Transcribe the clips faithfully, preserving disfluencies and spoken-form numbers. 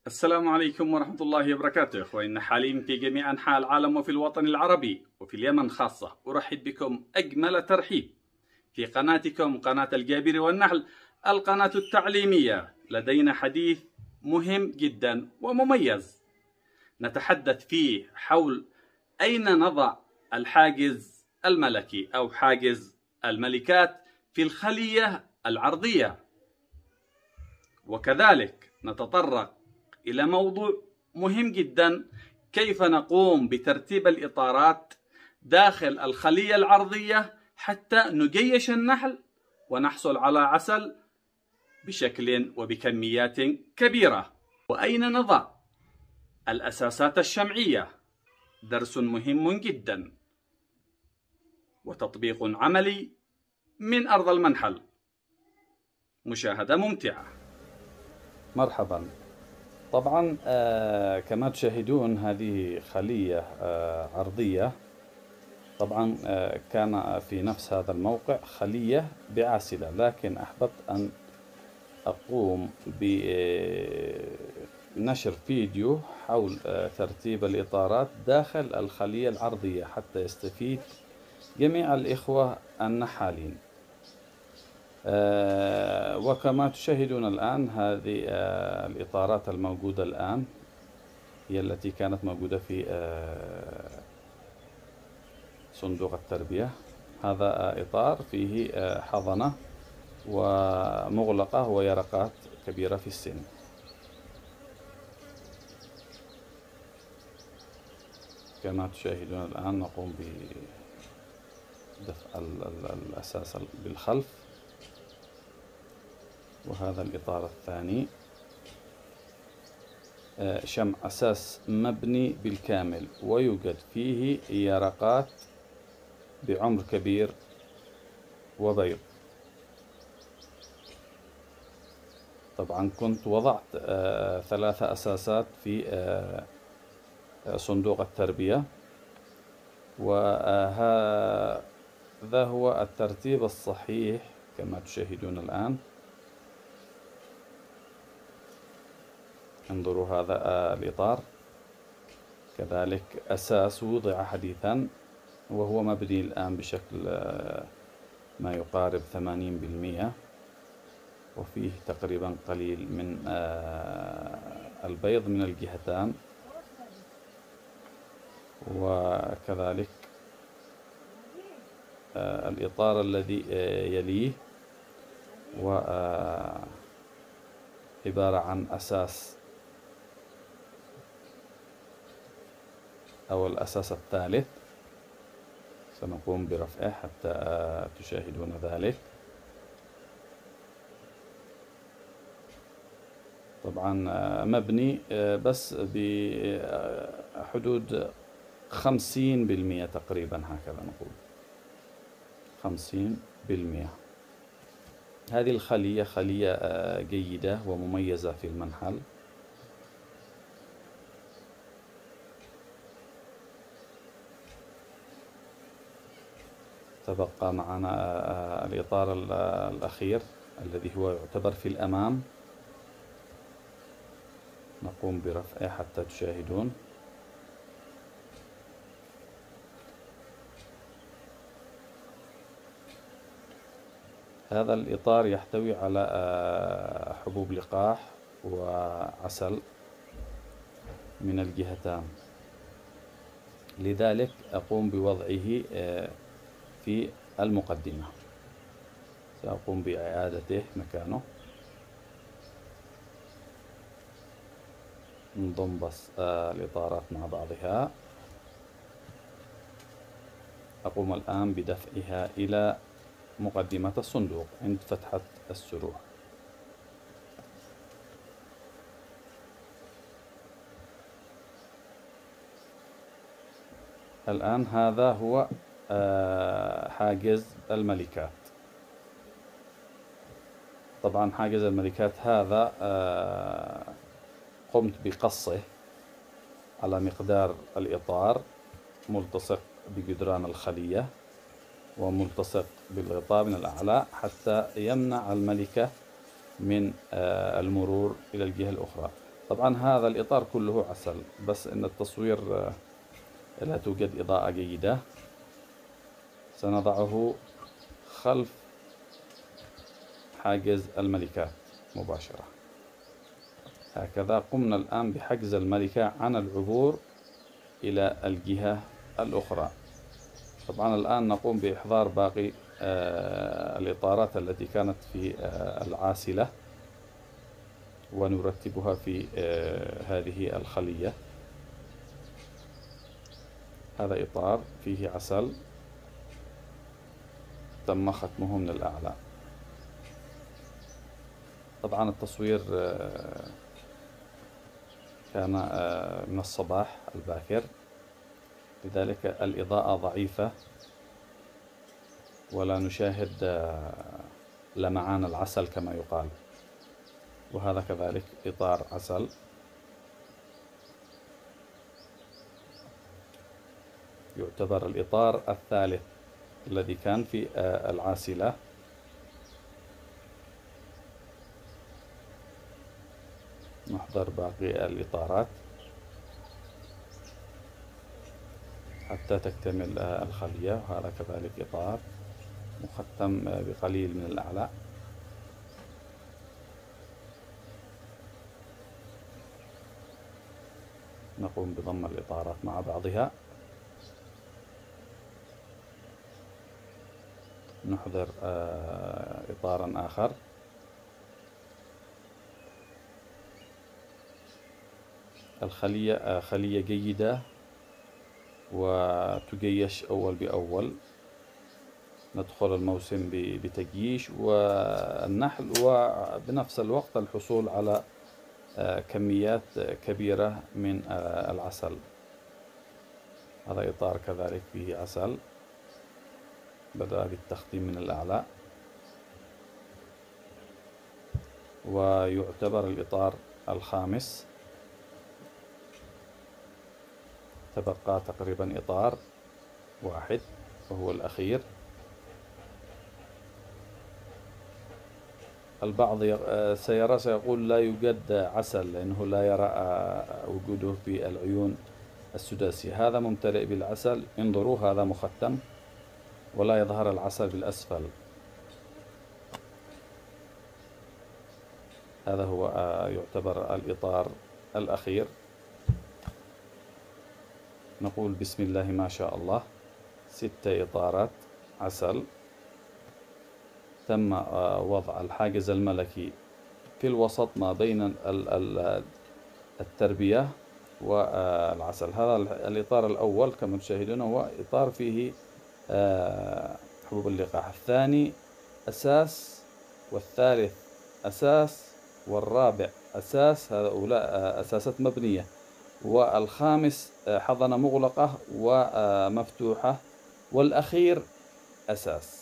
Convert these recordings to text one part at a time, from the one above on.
السلام عليكم ورحمة الله وبركاته إخواننا حاليا في جميع أنحاء العالم وفي الوطن العربي وفي اليمن خاصة. أرحب بكم أجمل ترحيب في قناتكم قناة الجابر والنحل، القناة التعليمية. لدينا حديث مهم جدا ومميز نتحدث فيه حول أين نضع الحاجز الملكي أو حاجز الملكات في الخلية العرضية، وكذلك نتطرق إلى موضوع مهم جدا: كيف نقوم بترتيب الإطارات داخل الخلية العرضية حتى نجيش النحل ونحصل على عسل بشكل وبكميات كبيرة. وأين نضع الأساسات الشمعية؟ درس مهم جدا وتطبيق عملي من أرض المنحل. مشاهدة ممتعة. مرحبا. طبعا آه كما تشاهدون هذه خلية آه عرضية. طبعا آه كان في نفس هذا الموقع خلية بعاسلة، لكن أحببت أن أقوم بنشر فيديو حول آه ترتيب الإطارات داخل الخلية العرضية حتى يستفيد جميع الإخوة النحالين. آه وكما تشاهدون الآن هذه آه الإطارات الموجودة الآن هي التي كانت موجودة في آه صندوق التربية. هذا آه إطار فيه آه حضنة ومغلقة ويرقات كبيرة في السن. كما تشاهدون الآن نقوم بدفع الأساس بالخلف، وهذا الإطار الثاني شمع أساس مبني بالكامل ويوجد فيه يرقات بعمر كبير وبيض. طبعا كنت وضعت ثلاثة أساسات في صندوق التربية، وهذا هو الترتيب الصحيح كما تشاهدون الآن. انظروا هذا الإطار كذلك أساس وضع حديثا وهو مبني الآن بشكل ما يقارب ثمانين بالمئة، وفيه تقريبا قليل من البيض من الجهتان، وكذلك الإطار الذي يليه وعبارة عن أساس أو الأساس الثالث. سنقوم برفعه حتى تشاهدون ذلك. طبعا مبني بس بحدود خمسين بالمئة تقريبا، هكذا نقول خمسين بالمئة. هذه الخلية خلية جيدة ومميزة في المنحل. تبقى معنا الإطار الأخير الذي هو يعتبر في الأمام. نقوم برفعه حتى تشاهدون. هذا الإطار يحتوي على حبوب لقاح وعسل من الجهتان، لذلك أقوم بوضعه في المقدمة. سأقوم بإعادته مكانه. نضم بس الإطارات مع بعضها. أقوم الآن بدفعها إلى مقدمة الصندوق عند فتحة السروح. الآن هذا هو حاجز الملكات. طبعا حاجز الملكات هذا قمت بقصه على مقدار الإطار، ملتصق بجدران الخلية وملتصق بالغطاء من الأعلى حتى يمنع الملكة من المرور إلى الجهة الأخرى. طبعا هذا الإطار كله عسل، بس إن التصوير لا توجد إضاءة جيدة. سنضعه خلف حاجز الملكات مباشرة. هكذا قمنا الآن بحجز الملكة عن العبور إلى الجهة الأخرى. طبعا الآن نقوم بإحضار باقي آه الإطارات التي كانت في آه العاسلة، ونرتبها في آه هذه الخلية. هذا إطار فيه عسل تم ختمه من الأعلى. طبعا التصوير آه كان آه من الصباح الباكر، لذلك الإضاءة ضعيفة ولا نشاهد لمعان العسل كما يقال. وهذا كذلك إطار عسل. يعتبر الإطار الثالث الذي كان في العاسلة. نحضر باقي الإطارات حتى تكتمل الخلية. وهذا كذلك إطار مختم بقليل من الأعلى. نقوم بضم الإطارات مع بعضها. نحضر إطارا آخر. الخلية خلية جيدة وتجيش أول بأول. ندخل الموسم بتجييش والنحل، وبنفس الوقت الحصول على كميات كبيرة من العسل. هذا إطار كذلك فيه عسل، بدأ بالتختيم من الأعلى. ويعتبر الإطار الخامس. تبقى تقريبا إطار واحد وهو الأخير. البعض سيرى سيقول لا يوجد عسل لأنه لا يرى وجوده في العيون السداسية. هذا ممتلئ بالعسل. انظروا، هذا مختم ولا يظهر العسل بالأسفل. هذا هو يعتبر الإطار الأخير. نقول بسم الله ما شاء الله. ستة إطارات عسل. تم وضع الحاجز الملكي في الوسط ما بين التربية والعسل. هذا الإطار الأول كما تشاهدون هو إطار فيه حبوب اللقاح. الثاني أساس، والثالث أساس، والرابع أساس. هؤلاء أساسات مبنية. والخامس حضنة مغلقة ومفتوحة، والأخير أساس.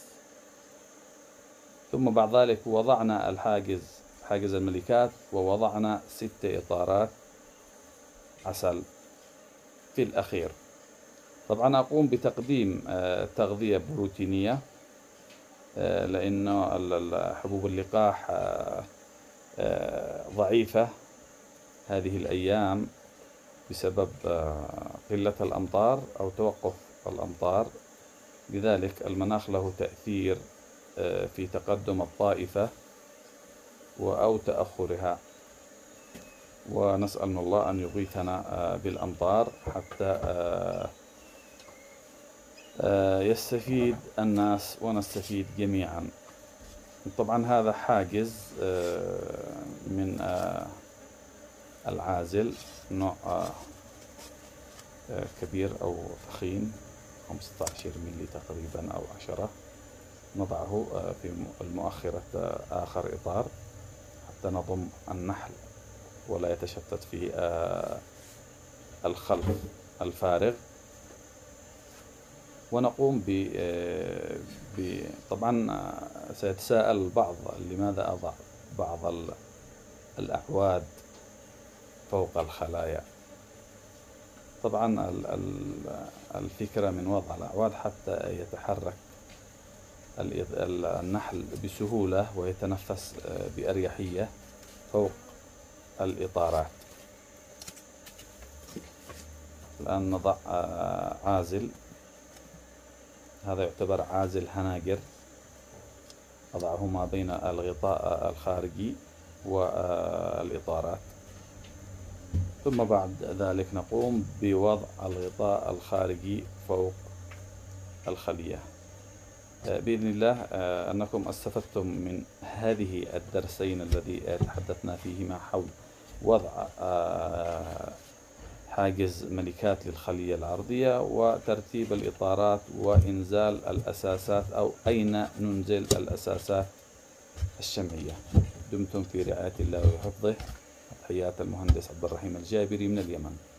ثم بعد ذلك وضعنا الحاجز، حاجز الملكات، ووضعنا ست إطارات عسل في الأخير. طبعا أقوم بتقديم تغذية بروتينية، لأن حبوب اللقاح ضعيفة هذه الأيام بسبب قلة الأمطار أو توقف الأمطار. لذلك المناخ له تأثير في تقدم الطائفة أو تأخرها، ونسأل الله أن يغيثنا بالأمطار حتى يستفيد الناس ونستفيد جميعا. طبعا هذا حاجز من العازل، نوع كبير أو فخيم، خمسة عشر ملي تقريبا أو عشرة. نضعه في المؤخرة آخر إطار حتى نضم النحل ولا يتشتت في الخلف الفارغ. ونقوم ب طبعا سيتساءل البعض لماذا أضع بعض الأعواد فوق الخلايا. طبعا الفكرة من وضع الأعواد حتى يتحرك النحل بسهولة ويتنفس بأريحية فوق الإطارات. الآن نضع عازل، هذا يعتبر عازل هناجر، أضعه ما بين الغطاء الخارجي والإطارات. ثم بعد ذلك نقوم بوضع الغطاء الخارجي فوق الخلية. بإذن الله أنكم استفدتم من هذه الدرسين الذي تحدثنا فيهما حول وضع حاجز ملكات للخلية العرضية وترتيب الإطارات وإنزال الأساسات أو أين ننزل الأساسات الشمعية. دمتم في رعاية الله وحفظه. تحيات المهندس عبد الرحيم الجابري من اليمن.